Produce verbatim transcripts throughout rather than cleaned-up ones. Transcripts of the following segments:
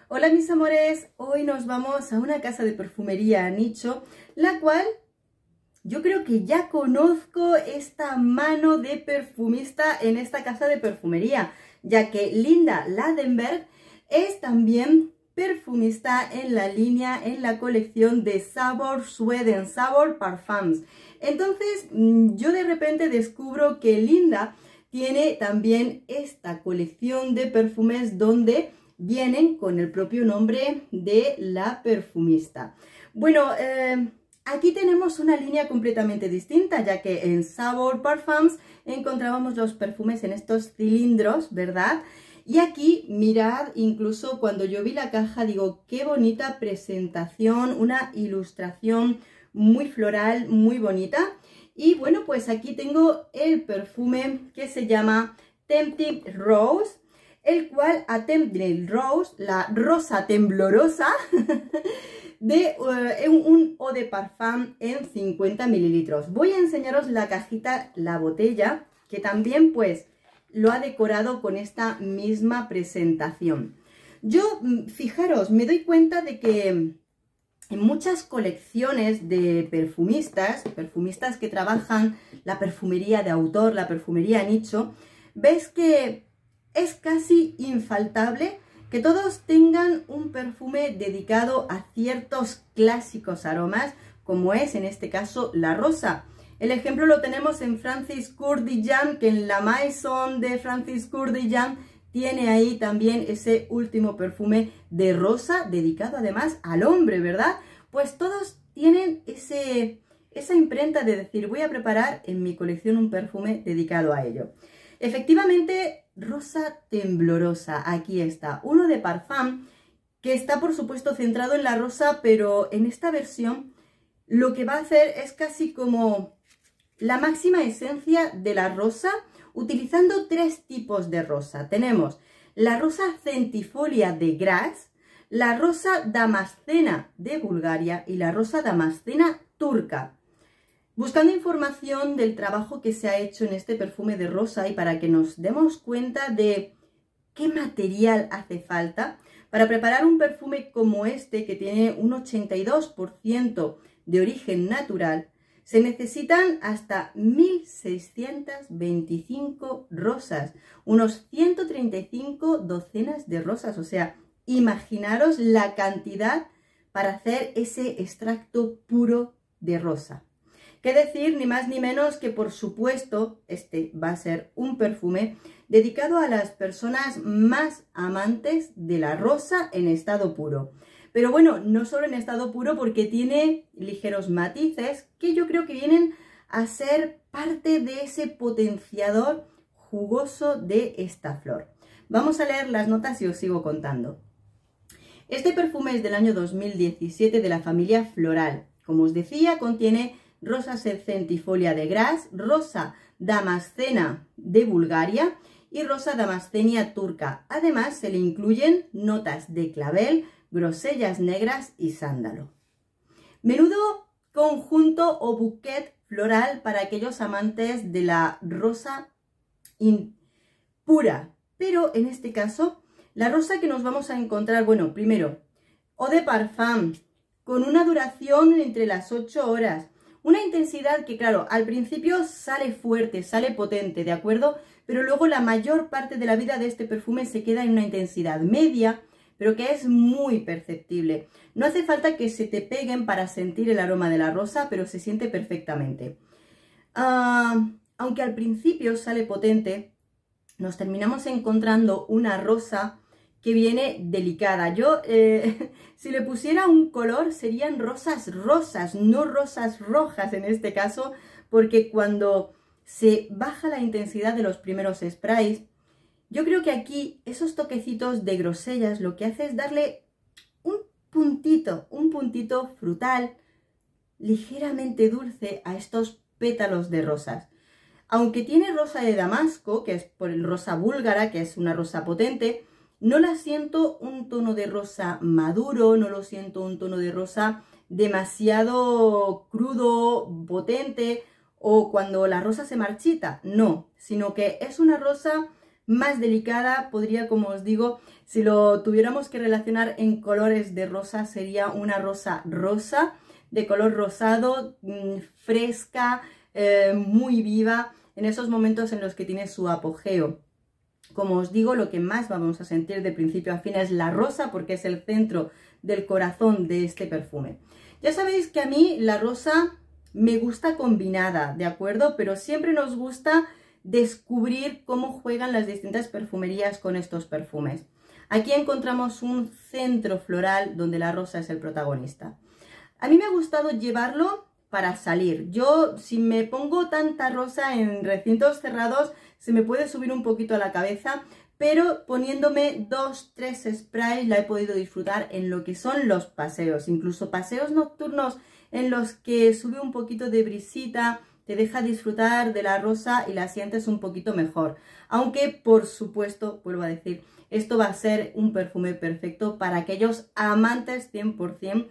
Hola mis amores, hoy nos vamos a una casa de perfumería a nicho, la cual yo creo que ya conozco esta mano de perfumista en esta casa de perfumería, ya que Linda Ladenberg es también perfumista en la línea, en la colección de Sabor Sweden, Sabor Parfums. Entonces yo de repente descubro que Linda tiene también esta colección de perfumes donde vienen con el propio nombre de la perfumista. Bueno, eh, aquí tenemos una línea completamente distinta, ya que en Sabor Parfums encontrábamos los perfumes en estos cilindros, ¿verdad? Y aquí, mirad, incluso cuando yo vi la caja, digo, qué bonita presentación, una ilustración muy floral, muy bonita. Y bueno, pues aquí tengo el perfume que se llama Tempting Rose, el cual a Tempting Rose, la rosa temblorosa, de uh, un eau de parfum en cincuenta mililitros. Voy a enseñaros la cajita, la botella, que también pues lo ha decorado con esta misma presentación. Yo, fijaros, me doy cuenta de que en muchas colecciones de perfumistas, perfumistas que trabajan la perfumería de autor, la perfumería nicho, ves que es casi infaltable que todos tengan un perfume dedicado a ciertos clásicos aromas, como es en este caso la rosa. El ejemplo lo tenemos en Francis Kurkdjian, que en la Maison de Francis Kurkdjian tiene ahí también ese último perfume de rosa, dedicado además al hombre, ¿verdad? Pues todos tienen ese, esa imprenta de decir, voy a preparar en mi colección un perfume dedicado a ello. Efectivamente, rosa temblorosa, aquí está, uno de parfum que está por supuesto centrado en la rosa, pero en esta versión lo que va a hacer es casi como la máxima esencia de la rosa, utilizando tres tipos de rosa. Tenemos la rosa centifolia de Graz, la rosa damascena de Bulgaria y la rosa damascena turca. Buscando información del trabajo que se ha hecho en este perfume de rosa y para que nos demos cuenta de qué material hace falta para preparar un perfume como este, que tiene un ochenta y dos por ciento de origen natural, se necesitan hasta mil seiscientas veinticinco rosas, unos ciento treinta y cinco docenas de rosas. O sea, imaginaros la cantidad para hacer ese extracto puro de rosa. Qué decir, ni más ni menos que, por supuesto, este va a ser un perfume dedicado a las personas más amantes de la rosa en estado puro. Pero bueno, no solo en estado puro, porque tiene ligeros matices que yo creo que vienen a ser parte de ese potenciador jugoso de esta flor. Vamos a leer las notas y os sigo contando. Este perfume es del año dos mil diecisiete de la familia Floral. Como os decía, contiene rosa centifolia de Graz, rosa damascena de Bulgaria y rosa damascenia turca. Además, se le incluyen notas de clavel, grosellas negras y sándalo. Menudo conjunto o bouquet floral para aquellos amantes de la rosa pura. Pero en este caso, la rosa que nos vamos a encontrar, bueno, primero, eau de parfum, con una duración entre las ocho horas. Una intensidad que, claro, al principio sale fuerte, sale potente, ¿de acuerdo? Pero luego la mayor parte de la vida de este perfume se queda en una intensidad media, pero que es muy perceptible. No hace falta que se te peguen para sentir el aroma de la rosa, pero se siente perfectamente. Uh, aunque al principio sale potente, nos terminamos encontrando una rosa que viene delicada. Yo, eh, si le pusiera un color, serían rosas rosas, no rosas rojas en este caso, porque cuando se baja la intensidad de los primeros sprays, yo creo que aquí esos toquecitos de grosellas lo que hace es darle un puntito, un puntito frutal, ligeramente dulce a estos pétalos de rosas. Aunque tiene rosa de damasco, que es por el rosa búlgara, que es una rosa potente, no la siento un tono de rosa maduro, no lo siento un tono de rosa demasiado crudo, potente, o cuando la rosa se marchita, no, sino que es una rosa más delicada. Podría, como os digo, si lo tuviéramos que relacionar en colores de rosa, sería una rosa rosa, de color rosado, mmm, fresca, eh, muy viva, en esos momentos en los que tiene su apogeo. Como os digo, lo que más vamos a sentir de principio a fin es la rosa, porque es el centro del corazón de este perfume. Ya sabéis que a mí la rosa me gusta combinada, ¿de acuerdo? Pero siempre nos gusta descubrir cómo juegan las distintas perfumerías con estos perfumes. Aquí encontramos un centro floral donde la rosa es el protagonista. A mí me ha gustado llevarlo para salir. Yo, si me pongo tanta rosa en recintos cerrados, se me puede subir un poquito a la cabeza, pero poniéndome dos, tres sprays la he podido disfrutar en lo que son los paseos, incluso paseos nocturnos en los que sube un poquito de brisita, te deja disfrutar de la rosa y la sientes un poquito mejor. Aunque, por supuesto, vuelvo a decir, esto va a ser un perfume perfecto para aquellos amantes cien por cien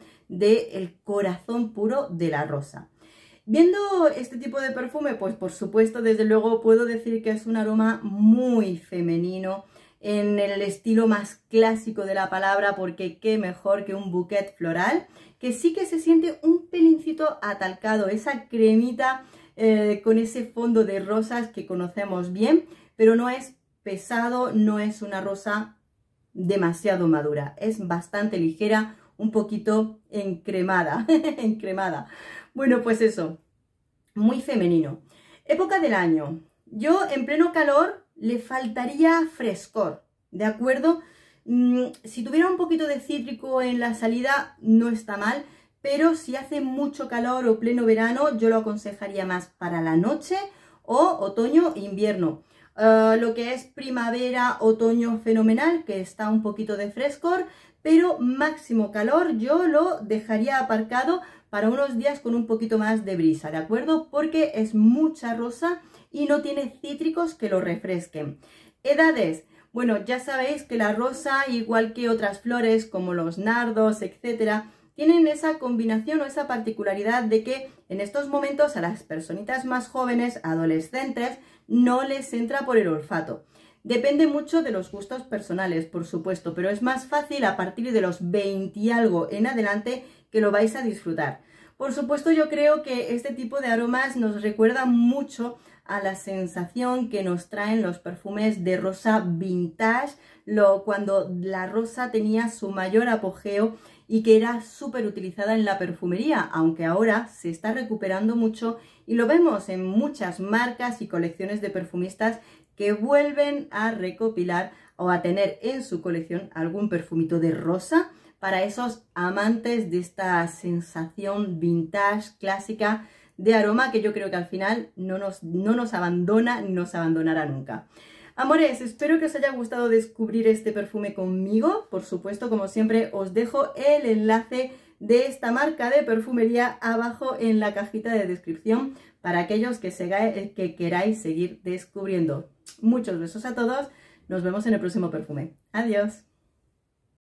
del corazón puro de la rosa. Viendo este tipo de perfume, pues por supuesto, desde luego puedo decir que es un aroma muy femenino, en el estilo más clásico de la palabra, porque qué mejor que un bouquet floral, que sí que se siente un pelincito atalcado, esa cremita eh, con ese fondo de rosas que conocemos bien, pero no es pesado, no es una rosa demasiado madura, es bastante ligera, un poquito encremada, encremada. Bueno, pues eso, muy femenino. Época del año. Yo en pleno calor le faltaría frescor, ¿de acuerdo? Mm, si tuviera un poquito de cítrico en la salida no está mal, pero si hace mucho calor o pleno verano, yo lo aconsejaría más para la noche o otoño e invierno. Uh, lo que es primavera, otoño, fenomenal, que está un poquito de frescor, pero máximo calor yo lo dejaría aparcado para unos días con un poquito más de brisa, ¿de acuerdo? Porque es mucha rosa y no tiene cítricos que lo refresquen. Edades. Bueno, ya sabéis que la rosa, igual que otras flores como los nardos, etcétera, tienen esa combinación o esa particularidad de que en estos momentos a las personitas más jóvenes, adolescentes, no les entra por el olfato. Depende mucho de los gustos personales, por supuesto, pero es más fácil a partir de los veinte y algo en adelante que lo vais a disfrutar. Por supuesto, yo creo que este tipo de aromas nos recuerda mucho a la sensación que nos traen los perfumes de rosa vintage, lo, cuando la rosa tenía su mayor apogeo y que era súper utilizada en la perfumería, aunque ahora se está recuperando mucho y lo vemos en muchas marcas y colecciones de perfumistas que vuelven a recopilar o a tener en su colección algún perfumito de rosa para esos amantes de esta sensación vintage, clásica, de aroma que yo creo que al final no nos, no nos abandona ni nos abandonará nunca. Amores, espero que os haya gustado descubrir este perfume conmigo. Por supuesto, como siempre, os dejo el enlace de esta marca de perfumería abajo en la cajita de descripción para aquellos que, se, que queráis seguir descubriendo. Muchos besos a todos. Nos vemos en el próximo perfume. Adiós.